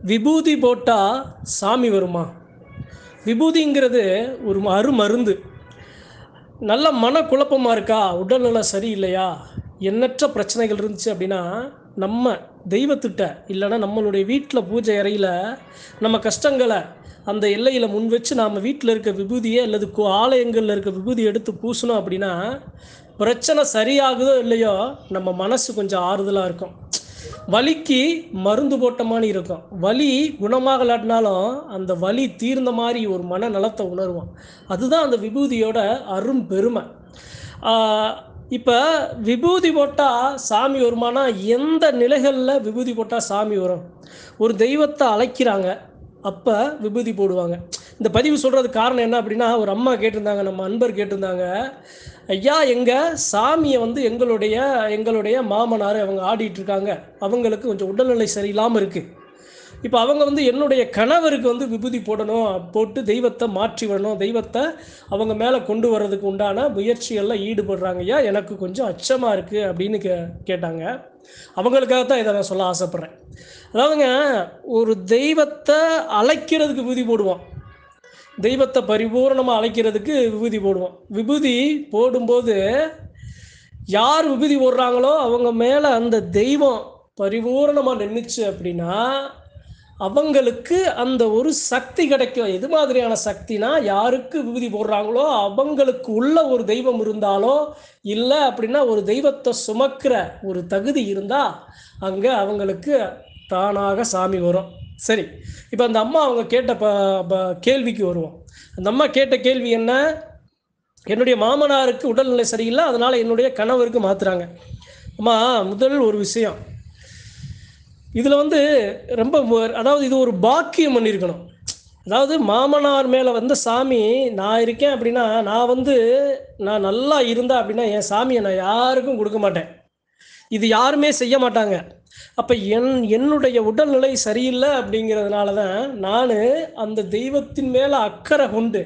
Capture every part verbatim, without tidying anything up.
விபூதி போட்டால் சாமி வருமா? விபூதிங்கிறது ஒரு அருமருந்து. நல்ல மனக்குழப்பமாக இருக்கா, உடல்நல சரியில்லையா, எண்ணற்ற பிரச்சனைகள் இருந்துச்சு அப்படின்னா, நம்ம தெய்வத்திட்ட இல்லைன்னா நம்மளுடைய வீட்டில் பூஜை அறையில் நம்ம கஷ்டங்களை அந்த எல்லையில் முன் வச்சு நாம் வீட்டில் இருக்க விபூதியே அல்லது கோ ஆலயங்களில் இருக்க விபூதி எடுத்து பூசணும் அப்படின்னா, பிரச்சனை சரியாகுதோ இல்லையோ நம்ம மனசு கொஞ்சம் ஆறுதலாக இருக்கும். வலிக்கு மருந்து போட்ட மாதிரி இருக்கும். வலி குணமாகலாட்டினாலும் அந்த வலி தீர்ந்த மாதிரி ஒரு மனநலத்தை உணர்வோம். அதுதான் அந்த விபூதியோட அரும் பெருமை. இப்போ விபூதி போட்டால் சாமி வருமானா, எந்த நிலைகளில் விபூதி போட்டால் சாமி வரும்? ஒரு தெய்வத்தை அழைக்கிறாங்க, அப்போ விபூதி போடுவாங்க. இந்த பதிவு சொல்கிறதுக்கு காரணம் என்ன அப்படின்னா, ஒரு அம்மா கேட்டிருந்தாங்க, நம்ம அன்பர் கேட்டிருந்தாங்க, ஐயா எங்கள் சாமியை வந்து எங்களுடைய எங்களுடைய மாமனார் அவங்க ஆடிட்டுருக்காங்க, அவங்களுக்கு கொஞ்சம் உடல்நிலை சரியில்லாமல் இருக்குது. இப்போ அவங்க வந்து என்னுடைய கணவருக்கு வந்து விபூதி போடணும், போட்டு தெய்வத்தை மாற்றி வரணும், தெய்வத்தை அவங்க மேலே கொண்டு வர்றதுக்கு உண்டான முயற்சிகளில் ஈடுபடுறாங்க ஐயா, எனக்கு கொஞ்சம் அச்சமாக இருக்குது அப்படின்னு கே கேட்டாங்க. அவங்களுக்காகத்தான் இதை நான் சொல்ல ஆசைப்பட்றேன். அதாவதுங்க, ஒரு தெய்வத்தை அழைக்கிறதுக்கு விபூதி போடுவோம், தெய்வத்தை பரிபூர்ணமாக அழைக்கிறதுக்கு விபூதி போடுவோம். விபூதி போடும்போது யார் விபூதி போடுறாங்களோ அவங்க மேலே அந்த தெய்வம் பரிபூர்ணமாக நின்றுச்சு அப்படின்னா அவங்களுக்கு அந்த ஒரு சக்தி கிடைக்கும். எது மாதிரியான சக்தினா, யாருக்கு விபூதி போடுறாங்களோ அவங்களுக்கு உள்ள ஒரு தெய்வம் இருந்தாலோ இல்லை அப்படின்னா ஒரு தெய்வத்தை சுமக்கிற ஒரு தகுதி இருந்தால் அங்கே அவங்களுக்கு தானாக சாமி வரும். சரி, இப்போ அந்த அம்மா அவங்க கேட்ட ப கேள்விக்கு வருவோம். அந்த அம்மா கேட்ட கேள்வி என்ன? என்னுடைய மாமனாருக்கு உடல்நிலை சரியில்லை, அதனால் என்னுடைய கணவருக்கு மாற்றுறாங்க. அம்மா, முதல் ஒரு விஷயம் இதில் வந்து ரொம்ப, அதாவது இது ஒரு பாக்கியம் பண்ணியிருக்கணும். அதாவது மாமனார் மேலே வந்து சாமி நான் இருக்கேன் அப்படின்னா, நான் வந்து நான் நல்லா இருந்தேன் அப்படின்னா என் சாமியை நான் யாருக்கும் கொடுக்க மாட்டேன். இது யாருமே செய்ய மாட்டாங்க. அப்போ என் என்னுடைய உடல்நிலை சரியில்லை அப்படிங்கிறதுனால தான் நான் அந்த தெய்வத்தின் மேலே அக்கறை கொண்டு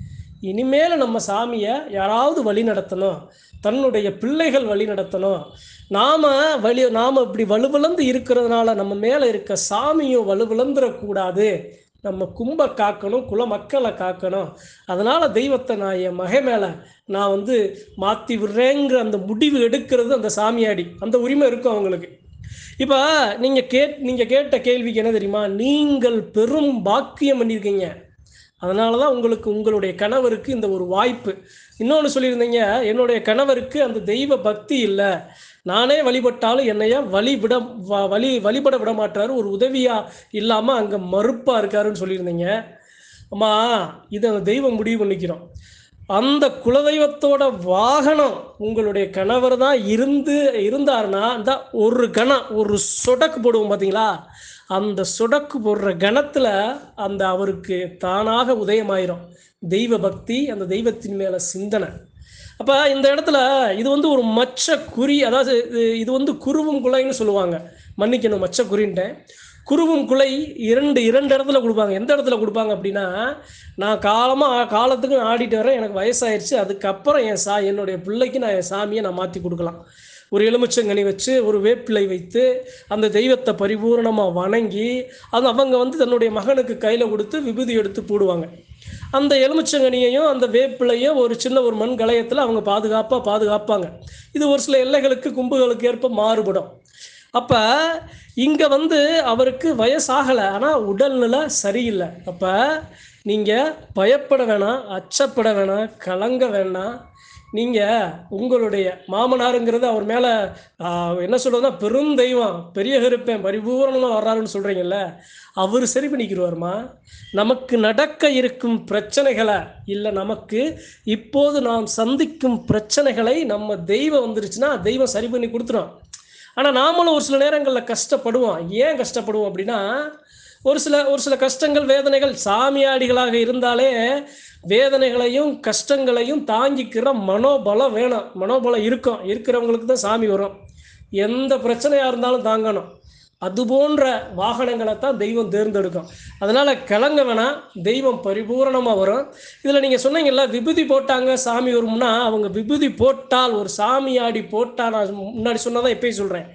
இனிமேல் நம்ம சாமியை யாராவது வழி நடத்தணும், தன்னுடைய பிள்ளைகள் வழி நடத்தணும், நாம் வழி நாம் இப்படி வலுவிழந்து இருக்கிறதுனால நம்ம மேலே இருக்க சாமியும் வலுவிழந்துடக்கூடாது, நம்ம கும்ப காக்கணும், குல மக்களை காக்கணும், அதனால் தெய்வத்தை நான் என் மகை மேலே நான் வந்து மாற்றி விடுறேங்கிற அந்த முடிவு எடுக்கிறது அந்த சாமியாடி. அந்த உரிமை இருக்கும் அவங்களுக்கு. இப்போ நீங்கள் கேட் நீங்கள் கேட்ட கேள்விக்கு என்ன தெரியுமா? நீங்கள் பெரும் பாக்கியம் பண்ணியிருக்கீங்க, அதனால தான் உங்களுக்கு உங்களுடைய கணவருக்கு இந்த ஒரு வாய்ப்பு. இன்னொன்று சொல்லியிருந்தீங்க, என்னுடைய கணவருக்கு அந்த தெய்வ பக்தி இல்லை, நானே வழிபட்டாலும் என்னைய வழிவிட வழி வழிபட விட மாட்டாரு, ஒரு உதவியாக இல்லாமல் அங்கே மறுப்பாக இருக்காருன்னு சொல்லியிருந்தீங்க. அம்மா, இதை தெய்வம் முடிவு பண்ணிக்கிறோம். அந்த குலதெய்வத்தோட வாகனம் உங்களுடைய கணவர் தான் இருந்து இருந்தாருன்னா அந்த ஒரு கணம், ஒரு சொடக்கு போடுவோம் பார்த்தீங்களா, அந்த சொடக்கு போடுற கணத்தில் அந்த அவருக்கு தானாக உதயமாயிரும் தெய்வ பக்தி, அந்த தெய்வத்தின் மேலே சிந்தனை. அப்போ இந்த இடத்துல இது வந்து ஒரு மச்ச குறி, அதாவது இது வந்து குருவும் குலைன்னு சொல்லுவாங்க, மன்னிக்கணும் மச்ச குறின்ட்டேன். குருவும் குலை இரண்டு இரண்டு இடத்துல கொடுப்பாங்க. எந்த இடத்துல கொடுப்பாங்க அப்படின்னா, நான் காலமாக காலத்துக்கு ஆடிட்டு வரேன், எனக்கு வயசாயிருச்சு, அதுக்கப்புறம் என் சா என்னுடைய பிள்ளைக்கு நான் என் சாமியை நான் மாற்றி கொடுக்கலாம். ஒரு எலுமிச்சங்கனி வச்சு ஒரு வேப்பிலை வைத்து அந்த தெய்வத்தை பரிபூர்ணமாக வணங்கி அது அவங்க வந்து தன்னுடைய மகனுக்கு கையில் கொடுத்து விபூதி எடுத்து போடுவாங்க. அந்த எலுமிச்சங்கனியையும் அந்த வேப்பிலையும் ஒரு சின்ன ஒரு மண் கலையத்தில் அவங்க பாதுகாப்பாக பாதுகாப்பாங்க. இது ஒரு சில எல்லைகளுக்கு கும்புகளுக்கு ஏற்ப மாறுபடும். அப்போ இங்கே வந்து அவருக்கு வயசாகலை, ஆனால் உடல்நிலை சரியில்லை. அப்போ நீங்கள் பயப்பட வேணாம், அச்சப்பட வேணாம், கலங்க வேணாம். நீங்கள் உங்களுடைய மாமனாருங்கிறது அவர் மேலே என்ன சொல்கிறதுனா பெருந்தெய்வம், பெரிய கருப்பேன் பரிபூரணமாக வர்றாருன்னு சொல்கிறீங்கல்ல, அவர் சரி பண்ணிக்கிடுவார்மா. நமக்கு நடக்க இருக்கும் பிரச்சனைகளை இல்லை, நமக்கு இப்போது நாம் சந்திக்கும் பிரச்சனைகளை நம்ம தெய்வம் வந்துருச்சுன்னா தெய்வம் சரி பண்ணி கொடுத்துரும். ஆனால் நாமளும் ஒரு சில நேரங்களில் கஷ்டப்படுவோம். ஏன் கஷ்டப்படுவோம் அப்படின்னா, ஒரு சில ஒரு சில கஷ்டங்கள் வேதனைகள், சாமியாடிகளாக இருந்தாலே வேதனைகளையும் கஷ்டங்களையும் தாங்கிக்கிற மனோபலம் வேணும். மனோபலம் இருக்கும், இருக்கிறவங்களுக்கு தான் சாமி வரும். எந்த பிரச்சனையாக இருந்தாலும் தாங்கணும். அது போன்ற வாகனங்களை தான் தெய்வம் தேர்ந்தெடுக்கும். அதனால் கலங்க வேணாம், தெய்வம் பரிபூரணமாக வரும். இதில் நீங்கள் சொன்னீங்கல்ல, விபூதி போட்டாங்க சாமி வரும்னா, அவங்க விபூதி போட்டால், ஒரு சாமியாடி போட்டால், நான் முன்னாடி சொன்னதான் இப்போயும் சொல்கிறேன்,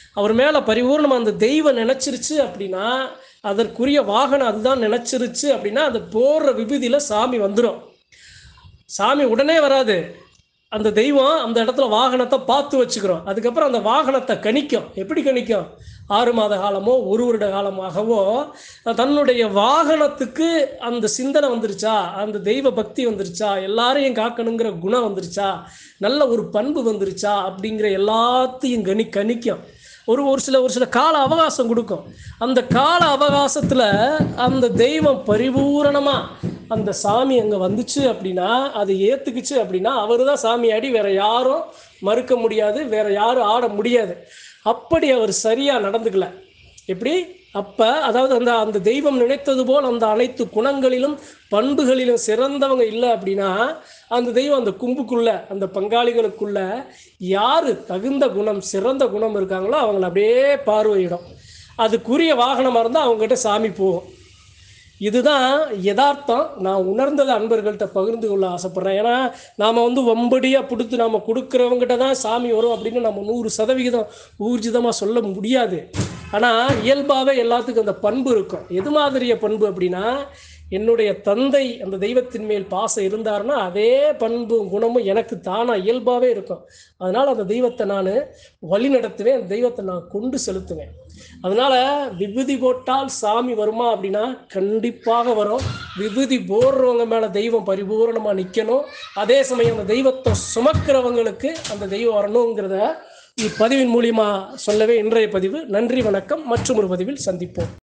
அவர் மேலே பரிபூர்ணமாக அந்த தெய்வம் நினச்சிருச்சு அப்படின்னா, அதற்குரிய வாகனம் அதுதான் நினச்சிருச்சு அப்படின்னா, அது போடுற விபூதியில் சாமி வந்துடும். சாமி உடனே வராது. அந்த தெய்வம் அந்த இடத்துல வாகனத்தை பார்த்து வச்சுக்கிறோம். அதுக்கப்புறம் அந்த வாகனத்தை கணிக்கும். எப்படி கணிக்கும்? ஆறு மாத காலமோ ஒரு வருட காலமாகவோ தன்னுடைய வாகனத்துக்கு அந்த சிந்தனை வந்துருச்சா, அந்த தெய்வ பக்தி வந்துருச்சா, எல்லாரையும் காக்கணுங்கிற குணம் வந்துருச்சா, நல்ல ஒரு பண்பு வந்துருச்சா அப்படிங்கிற எல்லாத்தையும் கணி கணிக்கும். ஒரு ஒரு சில ஒரு சில கால அவகாசம் கொடுக்கும். அந்த கால அவகாசத்தில் அந்த தெய்வம் பரிபூரணமாக அந்த சாமி அங்கே வந்துச்சு அப்படின்னா, அதை ஏற்றுக்குச்சு அப்படின்னா, அவர் தான் சாமி ஆடி, வேறு யாரும் மறுக்க முடியாது, வேறு யாரும் ஆட முடியாது. அப்படி அவர் சரியாக நடந்துக்கல. எப்படி? அப்போ அதாவது அந்த அந்த தெய்வம் நினைத்தது போல் அந்த அனைத்து குணங்களிலும் பண்புகளிலும் சிறந்தவங்க இல்லை அப்படின்னா, அந்த தெய்வம் அந்த கும்புக்குள்ளே அந்த பங்காளிகளுக்குள்ள யார் தகுந்த குணம் சிறந்த குணம் இருக்காங்களோ அவங்கள அப்படியே பார்வையிடும். அதுக்குரிய வாகனமாக இருந்தால் அவங்ககிட்ட சாமி போகும். இதுதான் யதார்த்தம். நான் உணர்ந்ததை அன்பர்கள்ட்ட பகிர்ந்து கொள்ள ஆசைப்பட்றேன். ஏன்னா நாம் வந்து வம்படியாக பிடித்து நாம் கொடுக்குறவங்ககிட்ட தான் சாமி வரும் அப்படின்னு நம்ம நூறு சதவிகிதம் ஊர்ஜிதமாக சொல்ல முடியாது. ஆனால் இயல்பாகவே எல்லாத்துக்கும் அந்த பண்பு இருக்கும். எது மாதிரிய பண்பு அப்படின்னா, என்னுடைய தந்தை அந்த தெய்வத்தின் மேல் பாசம் இருந்தார்னா அதே பண்பும் குணமும் எனக்கு தானாக இயல்பாகவே இருக்கும். அதனால் அந்த தெய்வத்தை நான் வழி நடத்துவேன், அந்த தெய்வத்தை நான் கொண்டு செலுத்துவேன். அதனால் விபூதி போட்டால் சாமி வருமா அப்படின்னா கண்டிப்பாக வரும். விபூதி போடுறவங்க மேலே தெய்வம் பரிபூரணமாக நிற்கணும். அதே சமயம் அந்த தெய்வத்தை சுமக்கிறவங்களுக்கு அந்த தெய்வம் வரணுங்கிறத இப்பதிவின் மூலியமாக சொல்லவே இன்றைய பதிவு. நன்றி, வணக்கம். மற்றும் ஒரு பதிவில் சந்திப்போம்.